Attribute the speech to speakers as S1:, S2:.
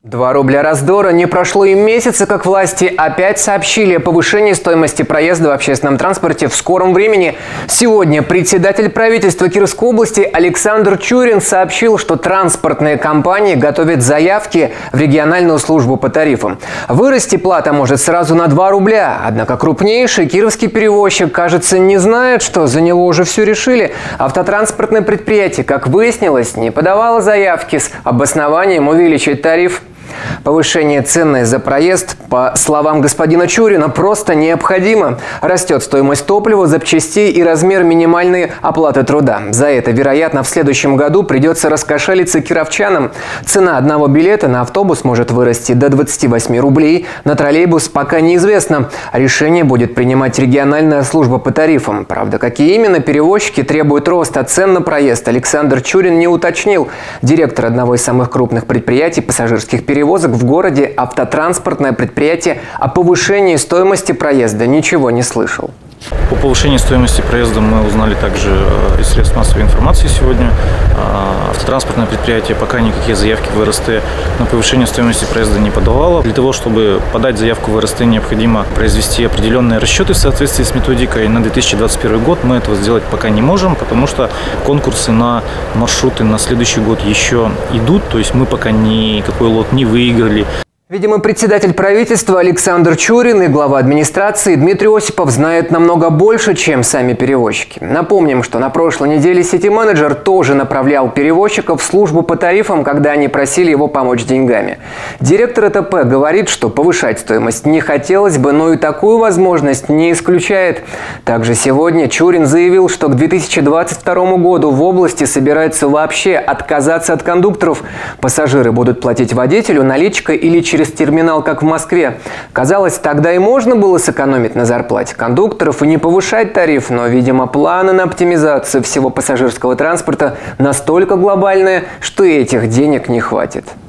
S1: 2 рубля раздора. Не прошло и месяца, как власти опять сообщили о повышении стоимости проезда в общественном транспорте в скором времени. Сегодня председатель правительства Кировской области Александр Чурин сообщил, что транспортные компании готовят заявки в региональную службу по тарифам. Вырасти плата может сразу на 2 рубля. Однако крупнейший кировский перевозчик, кажется, не знает, что за него уже все решили. Автотранспортное предприятие, как выяснилось, не подавало заявки с обоснованием увеличить тариф. Повышение цены за проезд, по словам господина Чурина, просто необходимо. Растет стоимость топлива, запчастей и размер минимальной оплаты труда. За это, вероятно, в следующем году придется раскошелиться кировчанам. Цена одного билета на автобус может вырасти до 28 рублей. На троллейбус пока неизвестно. Решение будет принимать региональная служба по тарифам. Правда, какие именно перевозчики требуют роста цен на проезд, Александр Чурин не уточнил. Директор одного из самых крупных предприятий пассажирских перевозок в городе, автотранспортное предприятие, о повышении стоимости проезда ничего не слышал.
S2: По повышению стоимости проезда мы узнали также из средств массовой информации сегодня. Автотранспортное предприятие пока никакие заявки в РСТ на повышение стоимости проезда не подавало. Для того, чтобы подать заявку в РСТ, необходимо произвести определенные расчеты в соответствии с методикой. На 2021 год мы этого сделать пока не можем, потому что конкурсы на маршруты на следующий год еще идут. То есть мы пока никакой лот не выиграли.
S1: Видимо, председатель правительства Александр Чурин и глава администрации Дмитрий Осипов знают намного больше, чем сами перевозчики. Напомним, что на прошлой неделе сити-менеджер тоже направлял перевозчиков в службу по тарифам, когда они просили его помочь деньгами. Директор ЭТП говорит, что повышать стоимость не хотелось бы, но и такую возможность не исключает. Также сегодня Чурин заявил, что к 2022 году в области собирается вообще отказаться от кондукторов. Пассажиры будут платить водителю наличкой или через терминал, как в Москве. Казалось, тогда и можно было сэкономить на зарплате кондукторов и не повышать тариф, но, видимо, планы на оптимизацию всего пассажирского транспорта настолько глобальные, что и этих денег не хватит.